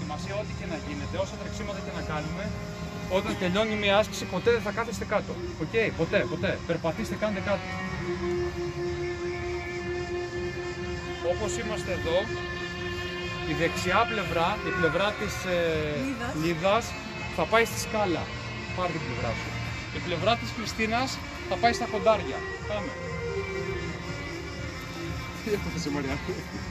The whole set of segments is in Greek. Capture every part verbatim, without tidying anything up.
προετοιμασία, ό,τι και να γίνεται, όσα τρεξίματα και να κάνουμε, όταν τελειώνει μια άσκηση, ποτέ δεν θα κάθεστε κάτω. Οκ, okay, ποτέ, ποτέ. Περπατήστε, κάντε κάτι. Όπως είμαστε εδώ, η δεξιά πλευρά, η πλευρά της ε, Λίδας, θα πάει στη σκάλα. Πάρε την πλευρά σου. Η πλευρά της Χριστίνας θα πάει στα κοντάρια. Πάμε. Τι έπαθες, Μαριά?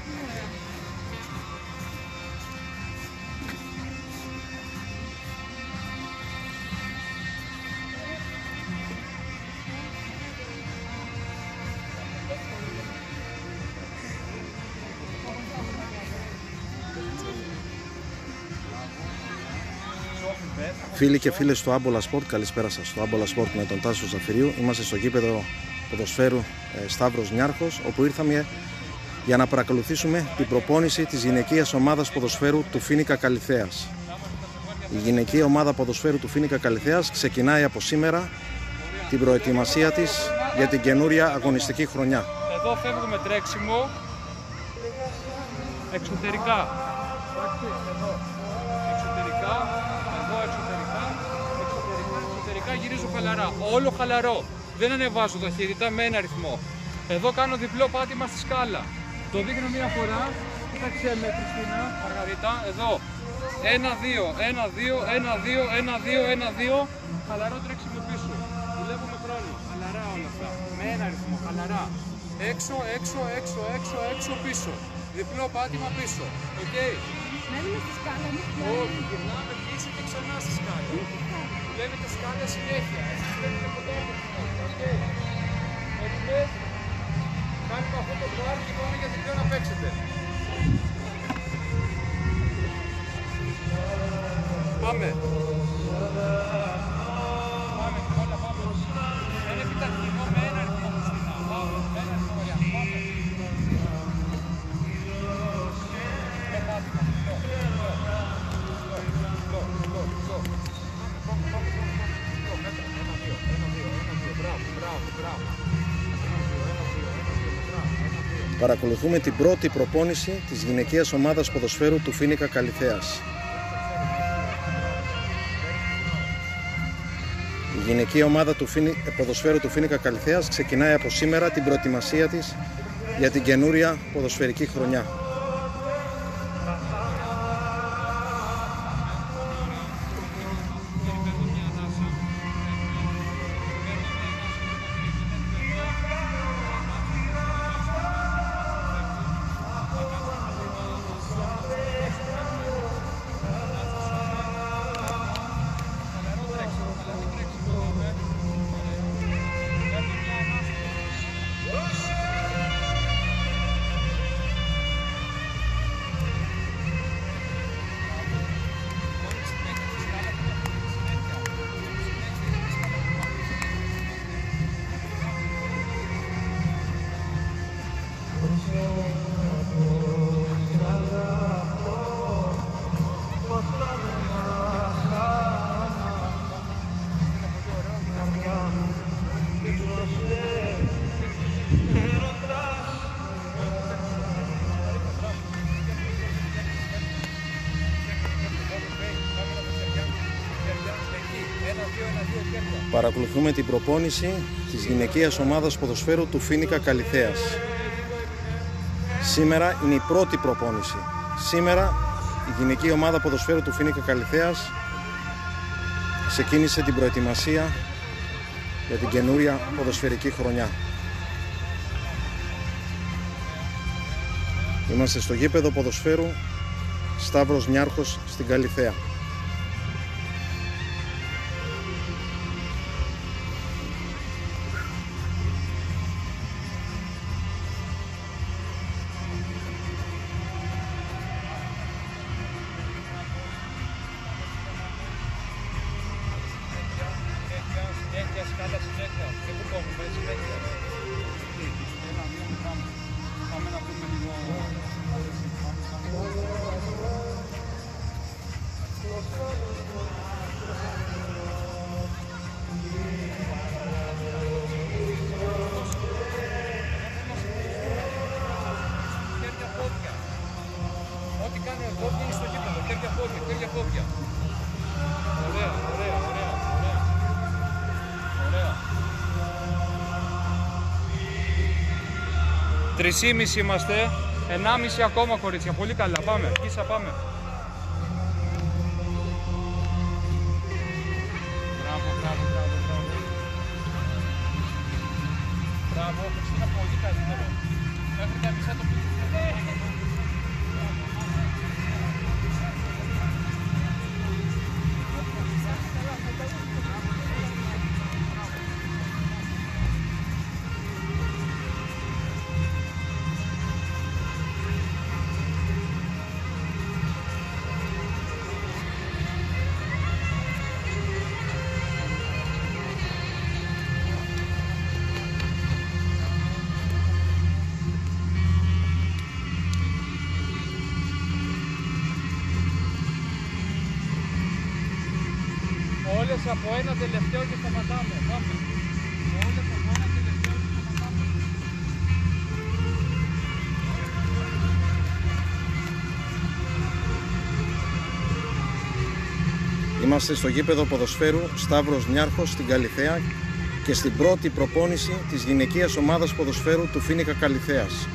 Φίλοι και φίλες του Άμπολα Sport, καλησπέρα σας. Στο Άμπολα Sport με τον Τάσο Ζαφυρίου. Είμαστε στο γήπεδο ποδοσφαίρου ε, Σταύρος Νιάρχος, όπου ήρθαμε για να παρακολουθήσουμε την προπόνηση της γυναικείας ομάδας ποδοσφαίρου του Φοίνικα Καλιθέας. Η γυναικεία ομάδα ποδοσφαίρου του Φοίνικα Καλιθέας ξεκινάει από σήμερα την προετοιμασία της για την καινούρια αγωνιστική χρονιά. Εδώ φεύγουμε τρέξιμο εξωτερικά. Εδώ. Εξωτερικά. Εδώ εξωτερικά. Εξωτερικά. Εξωτερικά γυρίζω χαλαρά. Όλο χαλαρό. Δεν ανεβάζω ταχύτητα με ένα ρυθμό. Εδώ κάνω διπλό πάτημα στη σκάλα. Το δείχνω μία φορά. Κοίταξε με, Χριστίνα, Μαργαρίτα. Εδώ. Ένα, δύο, ένα, δύο, ένα, δύο, ένα, δύο, ένα, δύο. Χαλαρό τρέξιμο πίσω. Δουλεύουμε χρόνο. Χαλαρά όλα αυτά. Με ένα ρυθμό. Χαλαρά. Έξω, έξω, έξω, έξω, έξω, πίσω. Διπλό πάτημα πίσω. Οκ. Okay. Μένουμε στη σκάλα, μη όχι, γυρνάμε πίσω και ξανά στη σκάλα. Βλέπετε σκάλα συνέχεια. Εσείς βλέπετε ποτέ από την άλλη. Οκ. Έτοιμες. Κάνουμε αυτό το πάρ και πάμε για διπλό να παίξετε. Πάμε. Πάμε, όλα πάμε. Είναι επιταχυνό με ένα ρυθμό Χριστίνα. Πάμε, με ένα ρυθμό, ωραία. Πάμε. Με πάτημα. Παρακολουθούμε την πρώτη προπόνηση της γυναικείας ομάδας ποδοσφαίρου του Φοίνικα Καλιθέας. Η γυναικεία ομάδα του Φίνι... ποδοσφαίρου του Φοίνικα Καλιθέας ξεκινάει από σήμερα την προετοιμασία της για την καινούρια ποδοσφαιρική χρονιά. Παρακολουθούμε την προπόνηση της γυναικείας ομάδας ποδοσφαίρου του Φοίνικα Καλιθέας. Σήμερα είναι η πρώτη προπόνηση. Σήμερα η γυναικεία ομάδα ποδοσφαίρου του Φοίνικα Καλιθέας ξεκίνησε την προετοιμασία για την καινούρια ποδοσφαιρική χρονιά. Είμαστε στο γήπεδο ποδοσφαίρου Σταύρος Νιάρχος στην Καλιθέα. Σκάλα συνέχεια, δεν κουμπώνουμε, συνέχεια. Ένα, δύο, πάμε. Πάμε να πούμε λίγο... Χέρια, πόδια. Ό,τι κάνει ο πόδια είναι στο γήπεδο. χέρια πόδια, χέρια πόδια. Ωραία, ωραία, ωραία, ωραία. Ωραία. Τρισήμιση είμαστε, ενάμιση ακόμα κορίτσια, πολύ καλά, πάμε, Κίσα πάμε. Μπράβο, μπράβο, μπράβο, μπράβο. Μπράβο, Χριστίνα, πολύ καλύτερο. Μέχρι τα μισά το πήγε. Όλες από ένα τελευταίο και σταματάμε. Πάμε. Όλες από ένα τελευταίο και σταματάμε. Είμαστε στο γήπεδο ποδοσφαίρου Σταύρος Νιάρχος στην Καλιθέα και στην πρώτη προπόνηση της γυναικείας ομάδας ποδοσφαίρου του Φοίνικα Καλιθέας.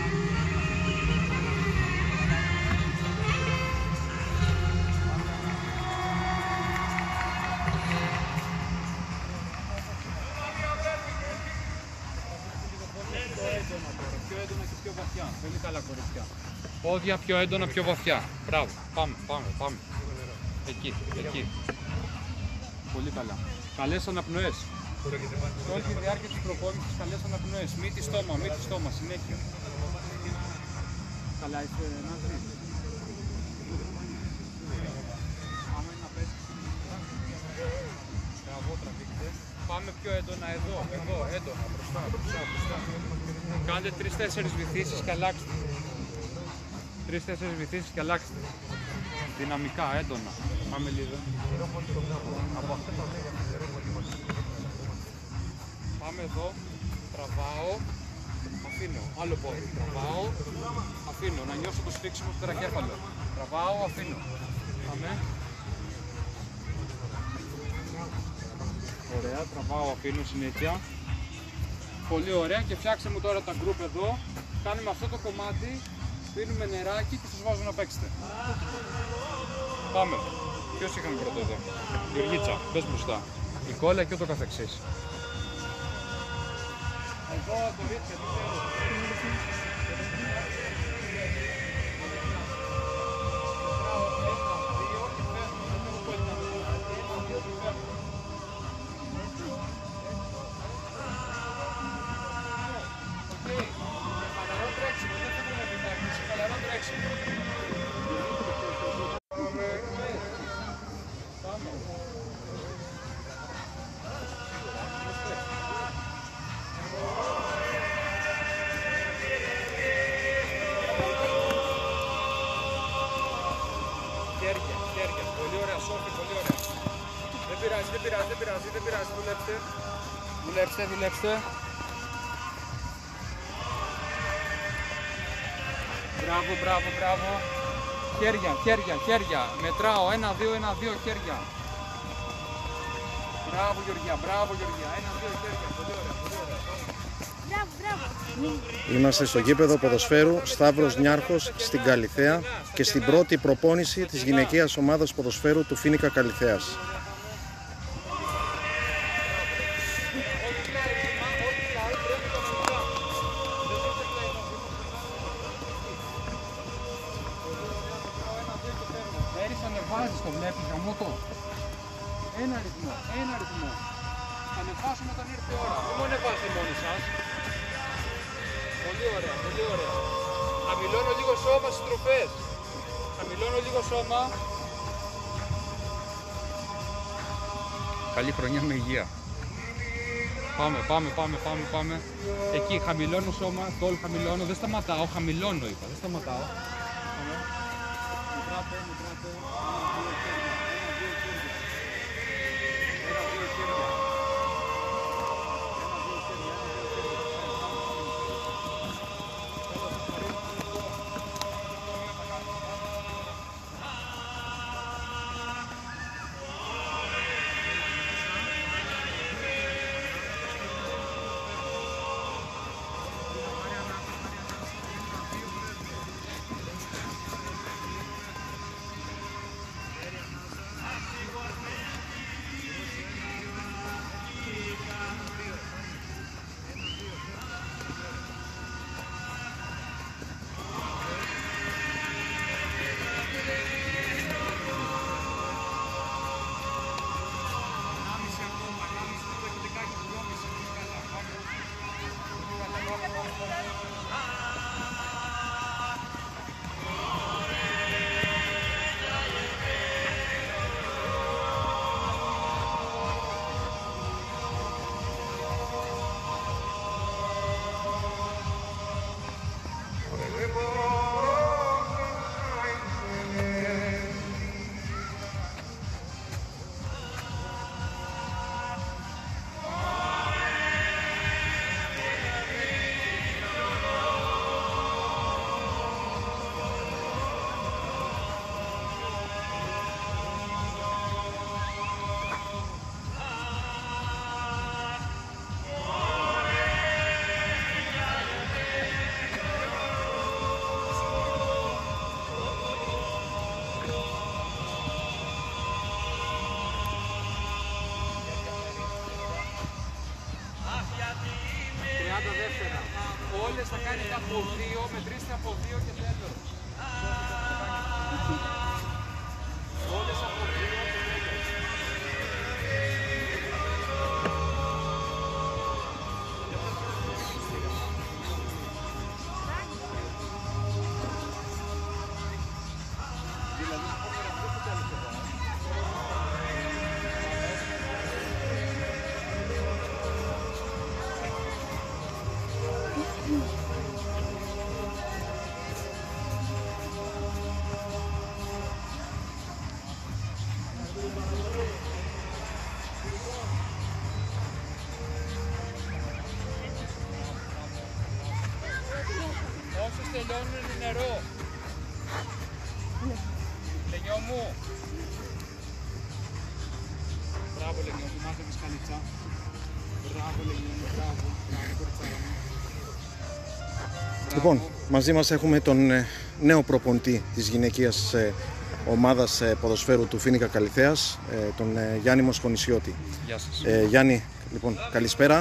Πιο έντονα και πιο βαθιά. Πολύ καλά κορίτσια. Πόδια πιο έντονα, πιο βαθιά. Μπράβο. Πάμε, πάμε, πάμε. Εκεί, εκεί. Πολύ καλά. Καλές αναπνοές. Σε όλη τη διάρκεια της προπόνησης, καλές αναπνοές. Μύτη στόμα, μύτη στόμα, συνέχεια. Καλά είσαι να δεις. Άμα είναι να πέσεις. Μπράβο, τραβήξτε. Πάμε πιο έντονα εδώ, εδώ, έντονα, μπροστά, μπροστά, μπροστά. Κάντε τρεις-τέσσερις βυθίσεις και αλλάξτε. Τρεις-τέσσερις βυθίσεις και αλλάξτε. Δυναμικά, έντονα. Πάμε λίγο. Πάμε εδώ. Τραβάω. Αφήνω. Άλλο πόδι. Τραβάω. Αφήνω. Να νιώσω το σφίξιμο στο τερακέφαλο. Τραβάω. Αφήνω. Πάμε. Ωραία. Τραβάω. Αφήνω συνέχεια. Πολύ ωραία. Και φτιάξτε μου τώρα τα γκρουπ εδώ. Κάνουμε αυτό το κομμάτι. Πίνουμε νεράκι και σας βάζω να παίξετε. Πάμε. Ποιος είχαμε πρώτο εδώ? Γεωργίτσα, πες μπροστά. Η κόλλα και ούτω καθεξής. Εδώ το ρίξε, τι θέλω. Δεν πειράζει, δεν πειράζει, δεν πειράζει, δεν πειράζει, δουλέψτε. Δουλέψτε, δουλέψτε. Μπράβο, μπράβο, μπράβο. Χέρια, χέρια, χέρια. Μετράω, ένα, δύο, ένα, δύο χέρια. Μπράβο Γεωργία, μπράβο Γεωργία. Ένα, δύο χέρια, πολύ ωραία, πολύ ωραία. Μπράβο, μπράβο. Είμαστε στο γήπεδο ποδοσφαίρου Σταύρος Νιάρχος στην Καλιθέα και στην πρώτη προπόνηση της γυναικείας ομάδας ποδοσφαίρου του Φοίνικα Καλιθέας. Ανεβάζεις το, βλέπεις γαμώτο. Ένα ρυθμό, ένα ρυθμό. Θα ανεβάσουμε όταν ήρθε η ώρα. Δεν μου ανεβάσετε μόνοι σας. Πολύ ωραία, πολύ ωραία. Χαμηλώνω λίγο σώμα στις τροφές. Χαμηλώνω λίγο σώμα. Καλή χρονιά με υγεία. Πάμε, πάμε, πάμε, πάμε, πάμε. Εκεί, χαμηλώνω σώμα, τόλ χαμηλώνω. Δεν σταματάω, χαμηλώνω είπα, δεν σταματάω. Πάμε. Μετράτε, μετράτε. κάνετε από δύο, μετρήστε από δύο και τέλος. Όλες από δύο και τέλος. Όσους τελειώνουν νερό. Λενιό μου. Μπράβο Λενιό μου, μάθε με σκαλίτσα. Μπράβο Λενιό μου, μπράβο. Μπράβο κοριτσάρα μου. Λοιπόν, μαζί μας έχουμε τον νέο προπονητή της γυναικείας ομάδας ποδοσφαίρου του Φοίνικα Καλιθέας, τον Γιάννη Μοσχονησιώτη. Γεια σας. Ε, Γιάννη, λοιπόν, καλησπέρα.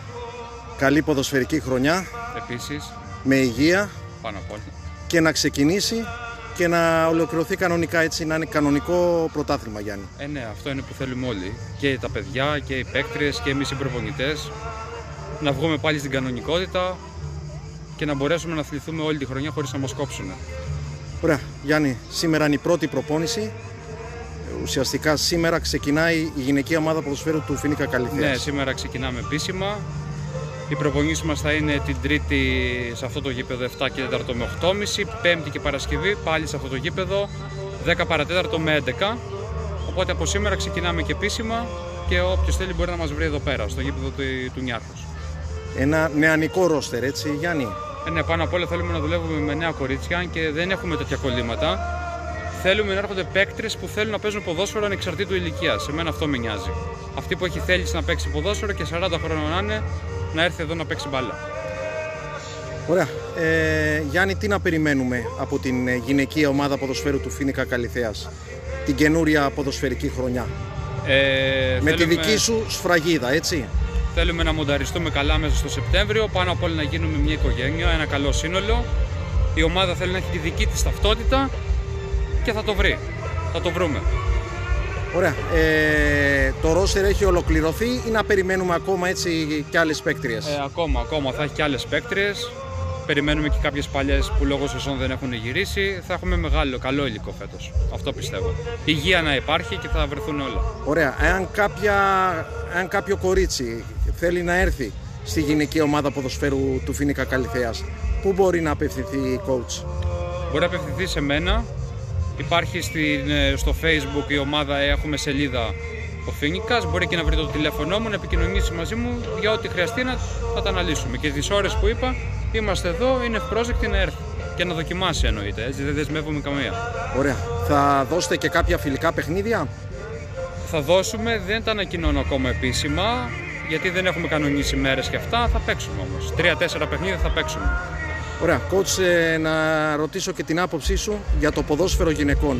Καλή ποδοσφαιρική χρονιά. Επίσης. Με υγεία. Πάνω απ' όλα. Και να ξεκινήσει και να ολοκληρωθεί κανονικά, έτσι, να είναι κανονικό πρωτάθλημα, Γιάννη. Ε, ναι, αυτό είναι που θέλουμε όλοι. Και τα παιδιά και οι παίκτριες και εμείς οι προπονητές. Να βγούμε πάλι στην κανονικότητα και να μπορέσουμε να αθληθούμε όλη τη χρονιά χωρίς να μας κόψουν. Ωραία. Γιάννη, σήμερα είναι η πρώτη προπόνηση. Ουσιαστικά σήμερα ξεκινάει η γυναικεία ομάδα ποδοσφαίρου του Φοίνικα Καλιθέας. Ναι, σήμερα ξεκινάμε επίσημα. Οι προπονήσεις μας θα είναι την Τρίτη σε αυτό το γήπεδο επτά και τέσσερα με οκτώ και μισή, Πέμπτη και Παρασκευή πάλι σε αυτό το γήπεδο δέκα παρά τέταρτο με έντεκα. Οπότε από σήμερα ξεκινάμε και επίσημα και όποιος θέλει μπορεί να μας βρει εδώ πέρα, στο γήπεδο του, του Νιάρχος. Ένα νεανικό ρόστερ, έτσι Γιάννη. Ε, ναι, πάνω απ' όλα θέλουμε να δουλεύουμε με νέα κορίτσια και δεν έχουμε τέτοια κολλήματα. Θέλουμε να έρχονται παίκτρες που θέλουν να παίζουν ποδόσφαιρο ανεξαρτήτου ηλικίας. Εμένα αυτό με νοιάζει. Αυτή που έχει θέληση να παίξει ποδόσφαιρο και σαράντα χρόνων να είναι, να έρθει εδώ να παίξει μπάλα. Ωραία. Ε, Γιάννη, τι να περιμένουμε από την γυναικεία ομάδα ποδοσφαίρου του Φοίνικα Καλιθέας την καινούρια ποδοσφαιρική χρονιά? Ε, με θέλουμε... τη δική σου σφραγίδα, έτσι. Θέλουμε να μονταριστούμε καλά μέσα στο Σεπτέμβριο, πάνω απ' όλα να γίνουμε μια οικογένεια, ένα καλό σύνολο. Η ομάδα θέλει να έχει τη δική της ταυτότητα και θα το βρει. Θα το βρούμε. Ωραία. Ε, το ρόστερ έχει ολοκληρωθεί ή να περιμένουμε ακόμα, έτσι, και άλλες παίκτριες? Ε, ακόμα, ακόμα. Θα έχει και άλλες παίκτριες. Περιμένουμε και κάποιες παλιές που λόγω σεζόν δεν έχουν γυρίσει. Θα έχουμε μεγάλο, καλό υλικό φέτος. Αυτό πιστεύω. Υγεία να υπάρχει και θα βρεθούν όλα. Ωραία. Εάν, κάποια, εάν κάποιο κορίτσι θέλει να έρθει στη γυναικεία ομάδα ποδοσφαίρου του Φοίνικα Καλιθέας, πού μπορεί να απευθυνθεί η coach? Μπορεί να απευθυνθεί σε μένα. Υπάρχει στην, στο Facebook η ομάδα, έχουμε σελίδα ο Φοίνικας. Μπορεί και να βρει το τηλέφωνό μου, να επικοινωνήσει μαζί μου για ό,τι χρειαστεί να θα τα αναλύσουμε. Και τις ώρες που είπα, είμαστε εδώ, είναι ευπρόσδεκτη να έρθει και να δοκιμάσει, εννοείται. Έτσι δεν δεσμεύουμε καμία. Ωραία. Θα δώσετε και κάποια φιλικά παιχνίδια? Θα δώσουμε, δεν τα ανακοινώνω ακόμα επίσημα, γιατί δεν έχουμε κανονίσει μέρες και αυτά. Θα παίξουμε όμως. Τρία-τέσσερα παιχνίδια θα παίξουμε. Ωραία. Coach, ε, να ρωτήσω και την άποψή σου για το ποδόσφαιρο γυναικών.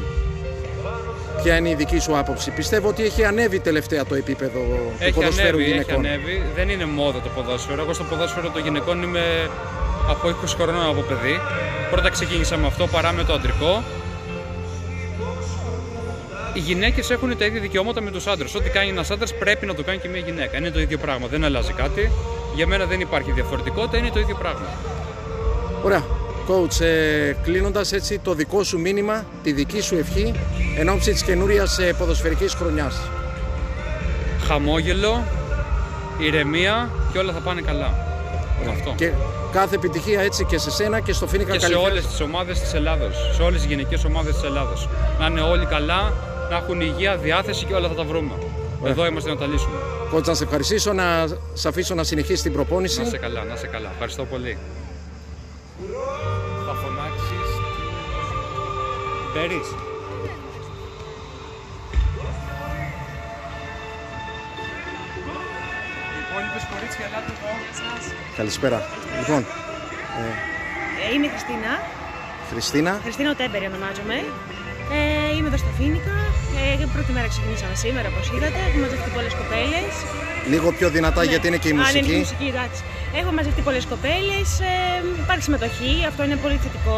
Ποια είναι η δική σου άποψη? Πιστεύω ότι έχει ανέβει τελευταία το επίπεδο έχει του ποδοσφαίρου ανέβει, γυναικών. Έχει ανέβει. Δεν είναι μόδα το ποδόσφαιρο. Εγώ στο ποδόσφαιρο των γυναικών είμαι από είκοσι χρονών από παιδί. Πρώτα ξεκίνησα με αυτό παρά με το αντρικό. Οι γυναίκες έχουν τα ίδια δικαιώματα με τους άντρες. Ό,τι κάνει ένας άντρας πρέπει να το κάνει και μια γυναίκα. Είναι το ίδιο πράγμα. Δεν αλλάζει κάτι. Για μένα δεν υπάρχει διαφορετικότητα. Είναι το ίδιο πράγμα. Ωραία. Coach, ε, κλείνοντας έτσι το δικό σου μήνυμα, τη δική σου ευχή εν ώψη της καινούριας ε, ποδοσφαιρικής χρονιάς. Χαμόγελο, ηρεμία και όλα θα πάνε καλά. Αυτό. Και κάθε επιτυχία, έτσι, και σε σένα και στο Φοίνικα Καλιθέας. Και σε όλες τις ομάδες της Ελλάδος, σε όλες τις γυναικές ομάδες της Ελλάδος. Να είναι όλοι καλά, να έχουν υγεία, διάθεση και όλα θα τα βρούμε. Ωραία. Εδώ είμαστε να τα λύσουμε. Coach, να σε ευχαριστήσω, να σε αφήσω να συνεχίσεις την προπόνηση. Να σε καλά, να σε καλά. Ευχαριστώ πολύ. Θα φωνάξεις Μπέρις. Οι υπόλοιπες κορίτσια, ελάτε εδώ. Καλησπέρα. Λοιπόν, ε... είμαι η Χριστίνα. Χριστίνα. Χριστίνα Τέμπερη ονομάζομαι. Ε, είμαι εδώ στο Φοίνικα. Ε, πρώτη μέρα ξεκινήσαμε σήμερα, όπως είδατε. Έχουμε μαζευτεί πολλές κοπέλες. Λίγο πιο δυνατά, ναι, γιατί είναι και η μουσική. Α, είναι η μουσική, εντάξει. Έχω μαζευτεί πολλές κοπέλες. Ε, υπάρχει συμμετοχή, αυτό είναι πολύ θετικό.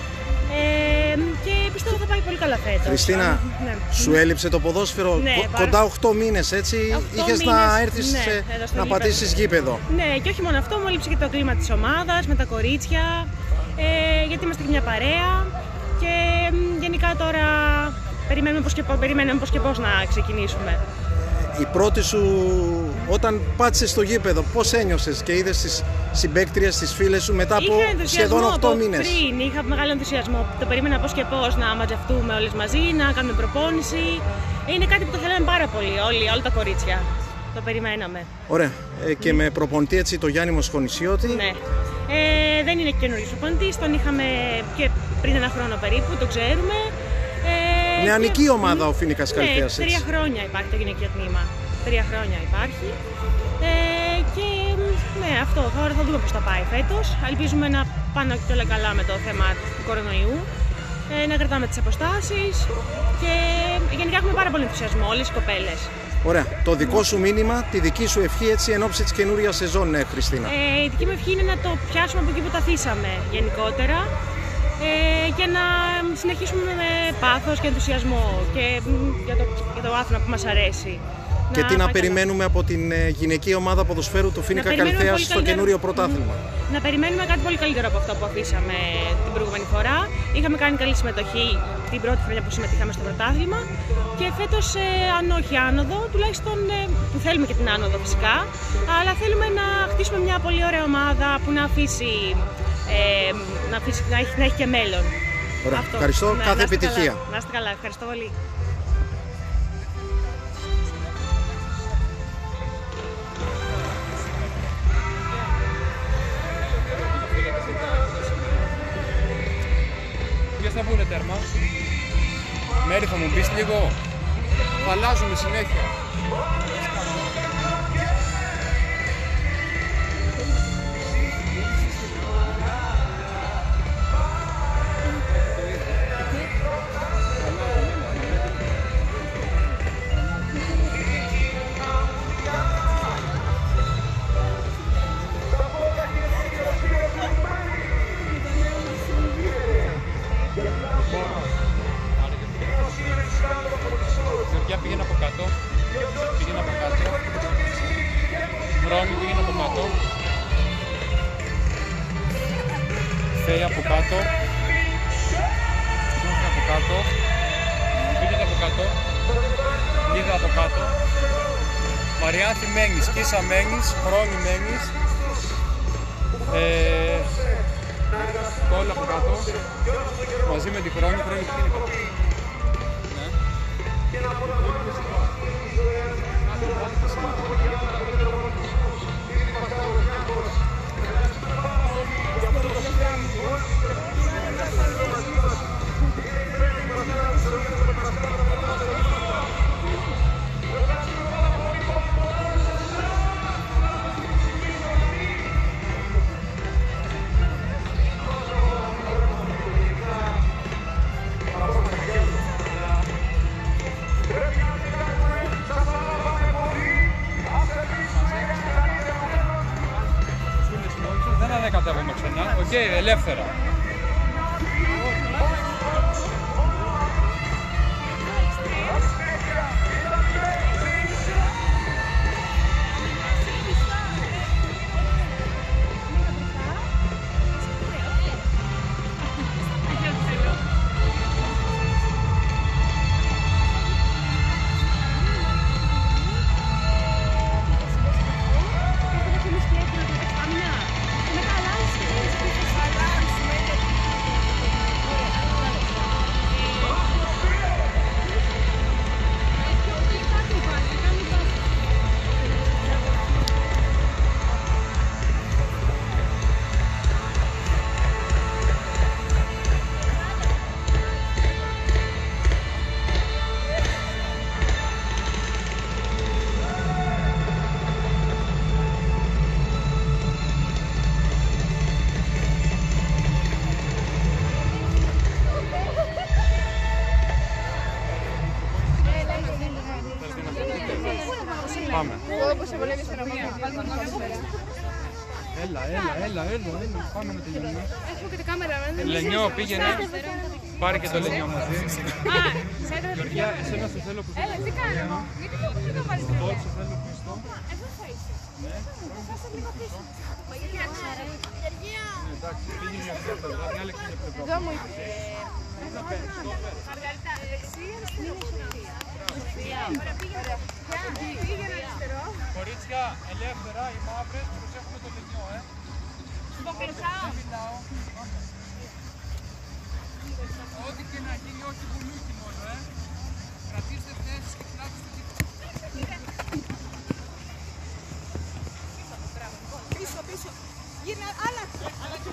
Ε, και πιστεύω θα πάει πολύ καλά φέτος. Χριστίνα, ναι, σου έλειψε το ποδόσφαιρο, ναι, κο- κοντά οκτώ μήνες, έτσι. Είχες να έρθεις, ναι, σε, να πατήσεις γήπεδο. Ναι, και όχι μόνο αυτό, μου έλειψε και το κλίμα της ομάδας, με τα κορίτσια, ε, γιατί είμαστε και μια παρέα. Και γενικά τώρα περιμένουμε πώς και, περιμένουμε πώς, και πώς να ξεκινήσουμε. Η πρώτη σου, όταν πάτησες στο γήπεδο, πώς ένιωσες και είδες τις συμπαίκτριες, τις φίλες σου μετά από σχεδόν οκτώ μήνες? Πριν είχα μεγάλο ενθουσιασμό. Το περίμενα πώς και πώς να μαζευτούμε όλες μαζί, να κάνουμε προπόνηση. Είναι κάτι που το θέλαμε πάρα πολύ, όλοι, όλα τα κορίτσια. Το περιμέναμε. Ωραία. Ε, και με προπονητή έτσι το Γιάννη Μοσχονησιώτη. Ναι. Ε, δεν είναι καινούριος προπονητής, τον είχαμε και πριν ένα χρόνο περίπου, το ξέρουμε. Ε, Νεανική και... ομάδα ο Φοίνικας Καλυθέας. Ναι, τρία χρόνια υπάρχει το γυναικείο τμήμα. Τρία χρόνια υπάρχει. Ε, και ναι, αυτό. Τώρα θα δούμε πώς θα πάει φέτος. Ελπίζουμε να πάνε και όλα καλά με το θέμα του κορονοϊού. Ε, να κρατάμε τις αποστάσεις. Και γενικά έχουμε πάρα πολύ ενθουσιασμό, όλες οι κοπέλες. Ωραία. Το δικό σου μήνυμα, τη δική σου ευχή έτσι εν ώψη της καινούριας σεζόν, ναι, Χριστίνα? Ε, η δική μου ευχή είναι να το πιάσουμε από εκεί που τα αφήσαμε γενικότερα. Ε, και να συνεχίσουμε με πάθος και ενθουσιασμό και για το, για το άθλημα που μας αρέσει. Και να τι να περιμένουμε καλά από την γυναικεία ομάδα ποδοσφαίρου του Φοίνικα Καλυθέας στο καινούριο πρωτάθλημα? Να περιμένουμε κάτι πολύ καλύτερο από αυτό που αφήσαμε την προηγούμενη φορά. Είχαμε κάνει καλή συμμετοχή την πρώτη χρονιά που συμμετείχαμε στο πρωτάθλημα και φέτος, ε, αν όχι άνοδο, τουλάχιστον ε, που θέλουμε και την άνοδο φυσικά, αλλά θέλουμε να χτίσουμε μια πολύ ωραία ομάδα που να αφήσει, ε, να, αφήσει, να, έχει, να έχει και μέλλον. Ωραία. Ευχαριστώ, ναι, κάθε επιτυχία. Καλά. Να είστε καλά, ευχαριστώ πολύ. Ποιες θα βγουνε τέρμα? Μέρη, θα μου πεις λίγο? Θα αλλάζουμε συνέχεια. Για πήγαινε από κάτω, πήγαινε από κάτω, Ρώμη πήγαινε από κάτω, Φέη από κάτω, Σούφα από κάτω, πήγαινε από κάτω, Λίδα από κάτω, Μαριάνθη μένεις, Κίσα μένεις, Ρώμη μένεις, ε, Κόλλα από κάτω, μαζί με τη Χρόνη, Χρόνη πήγαινε κάτω. Δεν ανακατεύομαι ξανά, οκ, okay, ελεύθερα. Πάμε. Όπως σε βολεύει στον αγώνα. Έλα, έλα, έλα, έλα, έλα. Πάμε να τελειώνουμε. Έχω και την κάμερα. Λενιό, πήγαινε. Πάρε και το Λενιό μαζί. Α, σέντρα. Γεωργία, εσένα σε θέλω πίσω. Έλα, τι κάνω. Γιατί δεν το βάλεις το Τώρα σε θέλω πίσω. Εδώ θα είσαι. Ναι. Θα είσαι λίγο πίσω. Εντάξει, πήγαινε μια πλευρά, μια άλλη μια πλευρά. Εδώ μου είπες. Μαργαρίτα, δεξί, Πήγαινε αριστερό. Κορίτσια, ελεύθερα, οι μαύρες, προσέχουμε το Λενιό, ε. Δεν μιλάω. Ό,τι και να γίνει, όχι μπουλούκι μόνο, ε. Κρατήστε θέσεις και κοιτάτε στο κήπο. Πίσω, πίσω. Γύρνα, άλλαξε.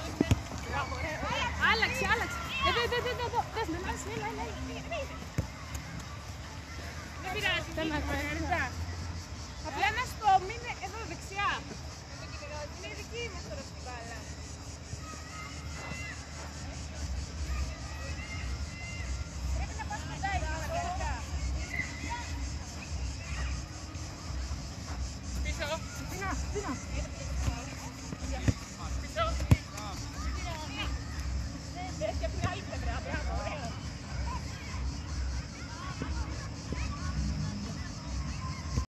Άλλαξε, άλλαξε. Εδώ, εδώ, εδώ, εδώ. Δες με, έλα, έλα, έλα. Δεν πειράζει.